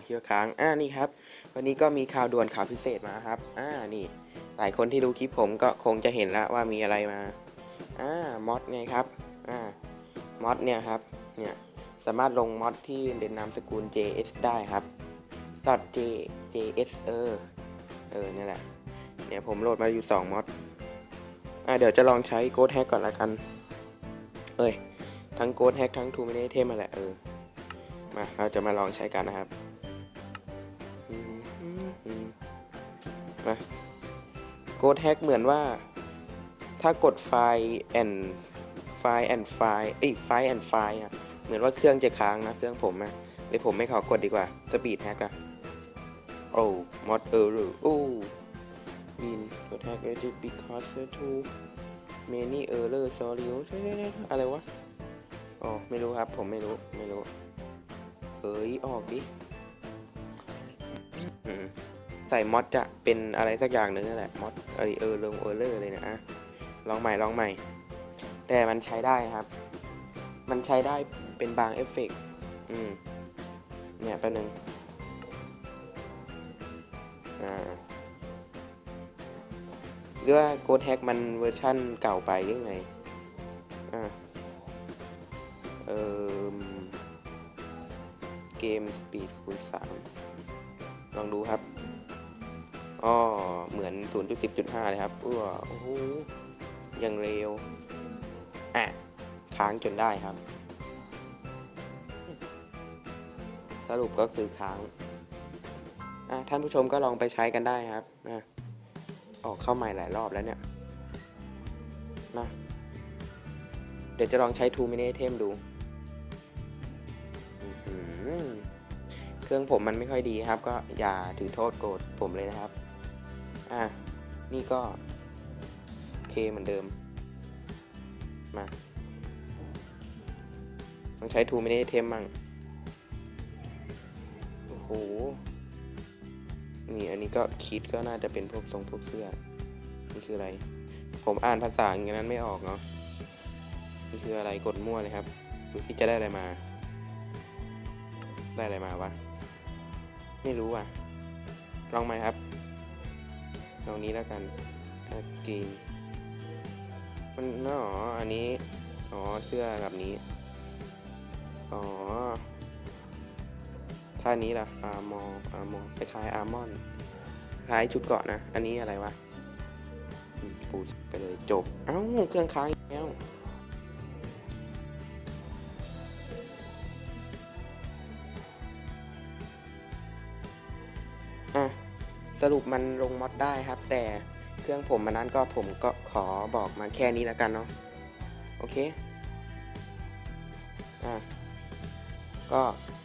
เฮียค้างนี่ครับวันนี้ก็มีข่าวด่วนข่าวพิเศษมาครับนี่หลายคนที่ดูคลิปผมก็คงจะเห็นแล้วว่ามีอะไรมามอดไงครับมอดเนี่ยครับเนี่ยสามารถลงมอดที่เป็นนามสกุล JS ได้ครับ .js นี่แหละเนี่ยผมโหลดมาอยู่2มอดเดี๋ยวจะลองใช้ Ghost Hack ก่อนละกันทั้ง Ghost Hack ทั้ง Two Minute Item มาแหละมาเราจะมาลองใช้กันนะครับมา Ghost Hack เหมือนว่าถ้ากดไฟล์เหมือนว่าเครื่องจะค้างนะเครื่องผมเลยผมไม่ขอกดดีกว่า Speed Hack mod error win Ghost Hack because too many error sorry อะไรวะไม่รู้ครับผมไม่รู้ออกดิใส่มอดจะเป็นอะไรสักอย่างนึงนั่นแหละมอดลงเลยนะลองใหม่แต่มันใช้ได้ครับมันใช้ได้เป็นบางเอฟเฟกต์เนี่ยแป๊บนึงหรือว่า Ghost Hack มันเวอร์ชั่นเก่าไปยังไงเกมสปีดคูณ3ลองดูครับเหมือน 0.10.5 เลยครับโอ้โหยังเร็วค้างจนได้ครับสรุปก็คือค้างท่านผู้ชมก็ลองไปใช้กันได้ครับเข้าใหม่หลายรอบแล้วเนี่ยมาเดี๋ยวจะลองใช้ Two Minute Item ดูเครื่องผมมันไม่ค่อยดีครับก็อย่าถือโทษโกรธผมเลยนะครับนี่ก็โอเคเหมือนเดิมมาต้องใช้ Two Minute Item มั่งโอ้โหนี่อันนี้ก็คิดก็น่าจะเป็นพวกเสื้อนี่คืออะไรผมอ่านภาษาอย่างนั้นไม่ออกเนาะนี่คืออะไรกดมั่วเลยครับดูสิจะได้อะไรมาวะไม่รู้ลองไหมครับลองนี้แล้วกันกินมันอันนี้เสื้อแบบนี้ท่านี้ล่ะอาร์มอคล้ายอาร์มอนคล้ายชุดเกาะนะอันนี้อะไรวะฟูดไปเลยจบเครื่องค้างแล้วสรุปมันลงมอดได้ครับแต่เครื่องผมมันนั้นผมก็ขอบอกมาแค่นี้แล้วกันเนาะโอเคก็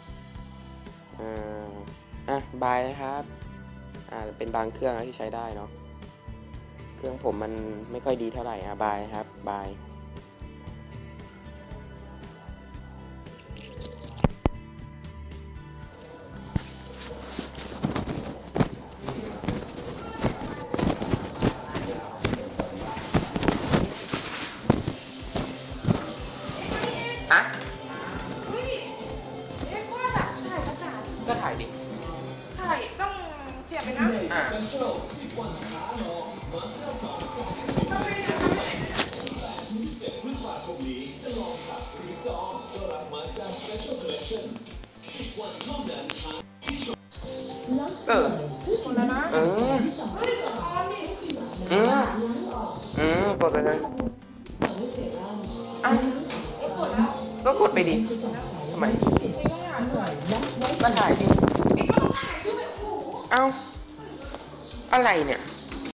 บายนะครับเป็นบางเครื่องที่ใช้ได้เนาะเครื่องผมมันไม่ค่อยดีเท่าไหร่บายนะครับบายก็ถ่ายดิถ่ายต้องเสียบไปนะหมดแล้วนะกดไปเลยก็กดไปดิทำไมก็ถ่ายดิอะไรเนี่ย